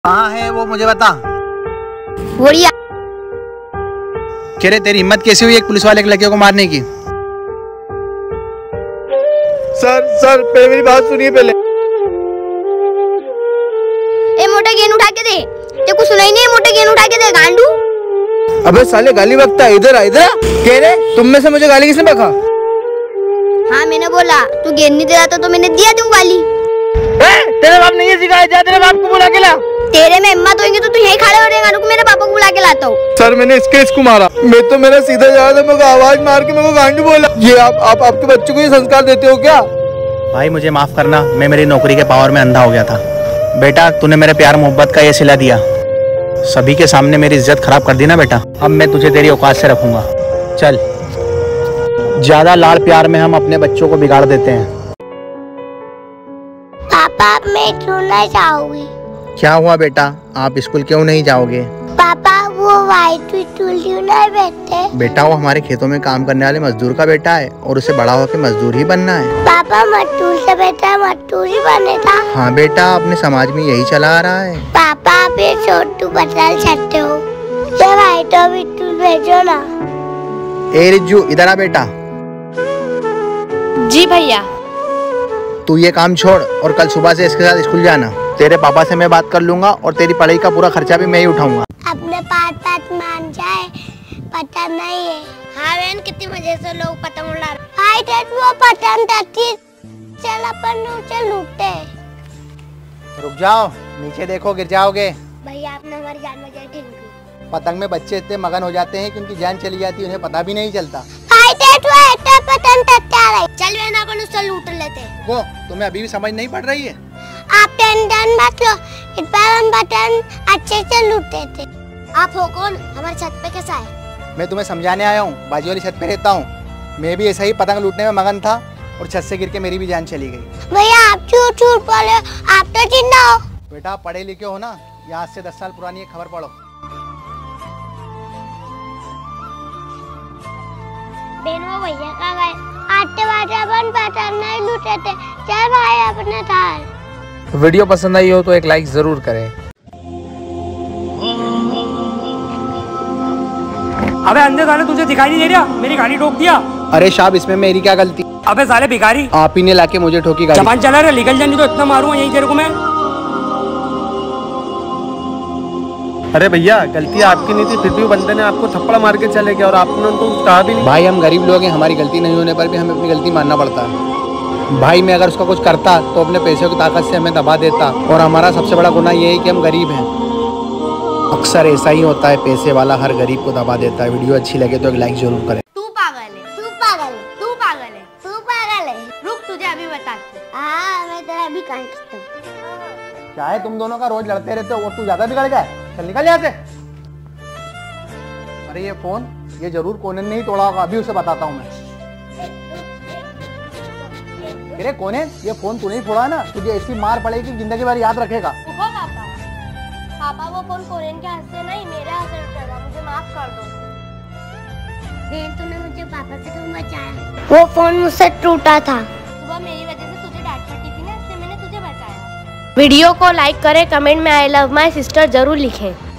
कहाँ है वो, मुझे बता। बढ़िया। कह रहे तेरी हिम्मत कैसी हुई एक पुलिस वाले के लड़के को मारने की? सर पहले मेरी बात सुनिए पहले। ए मोटा गेंद उठा के दे, तेरे को सुनाई नहीं है? मोटा गेंद उठा के दे गांडू। अबे साले गाली बकता है, इधर आ इधर आ। कह रहे तुम में से मुझे गाली किसने बका? हाँ मैंने बोला, तू गेंद नहीं दे रहा था तो मैंने दिया तू गाली। तेरे बाप ने ये सिखाया, जा तेरे बाप को बुला के ला। तेरे में हिम्मत होगी तो तू यहीं खड़े हो रहेगा, रुक मेरे पापा को बुला के लाता हूँ। सर मैंने इसको मारा, मैं तो मेरा सीधा जा रहा था, मेरे को आवाज मार के मेरे को गांडू बोला। ये आप आपके बच्चों को ये संस्कार देते हो क्या? भाई मुझे माफ करना, मैं मेरी नौकरी के पावर में अंधा हो गया था। बेटा तूने मेरे प्यार मोहब्बत का ये सिला दिया, सभी के सामने मेरी इज्जत खराब कर दी ना बेटा। अब मैं तुझे तेरी औकात से रखूंगा। चल, ज्यादा लाड़ प्यार में हम अपने बच्चों को बिगाड़ देते हैं। पापा मैं स्कूल नहीं जाऊंगी। क्या हुआ बेटा, आप स्कूल क्यों नहीं जाओगे? पापा वो वाइट स्टूल क्यों नहीं बैठते? बेटा वो हमारे खेतों में काम करने वाले मजदूर का बेटा है और उसे बड़ा होकर मजदूर ही बनना है। पापा मजदूर से बेटा मजदूर ही बनेगा। हाँ बेटा, अपने समाज में यही चला आ रहा है। पापा आप ये छोटू बदल सकते हो, ये वाइट स्टूल भेजो ना। ए रिज्जू इधर आ बेटा। जी भैया। तू ये काम छोड़ और कल सुबह से इसके साथ स्कूल जाना। तेरे पापा से मैं बात कर लूंगा और तेरी पढ़ाई का पूरा खर्चा भी मैं ही उठाऊंगा। अपने पास मान जाए पता नहीं है। हाँ बहन, कितनी मजे से लोग पतंग उड़ा रहे हैं। वो पतंग तटी चल अपन नीचे लूटते। रुक जाओ, नीचे देखो गिर जाओगे। भैया आपने हमारी जान बचाई, थैंक यू। पतंग में बच्चे इतने मगन हो जाते हैं कि उनकी जान चली जाती है, उन्हें पता भी नहीं चलता। पतंग तटा रही। चल बहन अपन उससे लूट लेते। वो तुम्हें अभी भी समझ नहीं पड़ रही है? आप टेंशन मत लो, इस बार हम पतंग अच्छे से लूटे थे। आप हो कौन? हमारे छत पे कैसा है? मैं तुम्हें समझाने आया हूँ, बाजू वाली छत पे रहता हूँ। मैं भी ऐसा ही पतंग लूटने में मगन था और छत से गिर के मेरी भी जान चली गई। भैया आप झूठ बोले, आप तो जिंदा हो। बेटा पढ़े लिखे हो ना, यहाँ से 10 साल पुरानी एक खबर पढ़ो। बहन वो भैया का गए आटे बाटे अपन पतंग नहीं लूटे थे। चल भाई अपने थाल। वीडियो पसंद आई हो तो एक लाइक जरूर करें। अबे अंधे साले, तुझे दिखाई नहीं दे रहा? मेरी गाड़ी ठोक दिया। अरे साहब इसमें मेरी क्या गलती? अबे साले भिखारी, आप ही ने लाके मुझे ठोकी गाड़ी। जबान चला रहा, निकल जा नहीं तो इतना मारूंगा यहीं तेरे को मैं। अरे भैया गलती आपकी नहीं थी, फिर भी बंदे ने आपको थप्पड़ मार के चले गया और आपने उनको कहा भी नहीं। भाई हम गरीब लोग हैं, हमारी गलती नहीं होने पर भी हमें अपनी गलती मानना पड़ता है। भाई मैं अगर उसका कुछ करता तो अपने पैसों की ताकत से हमें दबा देता, और हमारा सबसे बड़ा गुनाह ये है कि हम गरीब हैं। अक्सर ऐसा ही होता है, पैसे वाला हर गरीब को दबा देता है। वीडियो अच्छी लगे तो एक लाइक जरूर करें। तू पागल है, तू पागल है, तू पागल है, तू पागल है। रुक तुझे अभी बताती हूँ। हाँ मैं तेरा अभी काटता हूँ। क्या है तुम दोनों का रोज लड़ते रहते हो और तू ज्यादा बिगड़ गया? चल निकल यहाँ से। अरे ये फोन, ये जरूर कोने ने ही तोड़ा होगा, अभी उसे बताता हूँ मैं। अरे कोने, ये फोन तूने ही फोड़ा है ना, तुझे ऐसी मार पड़ेगी जिंदगी भर याद रखेगा। देखो पापा, पापा वो फोन कोरियन के हाथ से नहीं मेरे हाथ से टूटा, मुझे माफ कर दो। बहन तूने मुझे पापा से क्यों बचाया? वो फोन मुझसे टूटा था। सुबह मेरी वजह से तुझे डांट पड़ी थी ना, इसलिए मैंने तुझे बचाया। वीडियो को लाइक करें, कमेंट में आई लव माय सिस्टर जरूर लिखें।